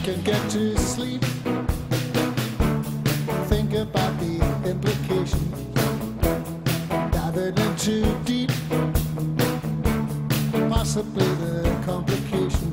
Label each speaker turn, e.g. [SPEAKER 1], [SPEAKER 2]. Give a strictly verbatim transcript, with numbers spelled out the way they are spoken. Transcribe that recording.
[SPEAKER 1] can get to sleep. Think about the implications. Diving in too deep. Possibly the complications.